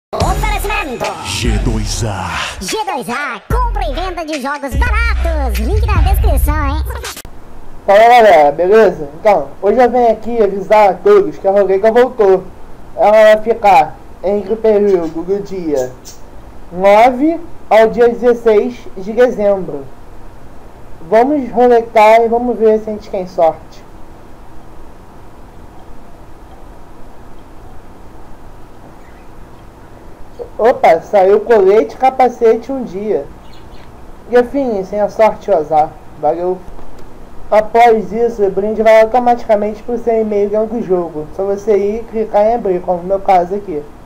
Oferecimento G2A. G2A, compra e venda de jogos baratos. Link na descrição, hein? Fala galera, beleza? Então, hoje eu venho aqui avisar a todos que a Rolega voltou. Ela vai ficar entre o período do dia 9 ao dia 16 de dezembro. Vamos roletar e vamos ver se a gente tem sorte. Opa, saiu colete e capacete um dia. E afim, sem a sorte e o azar. Valeu. Após isso, o brinde vai automaticamente para o seu e-mail dentro do jogo. Só você ir e clicar em abrir, como no meu caso aqui.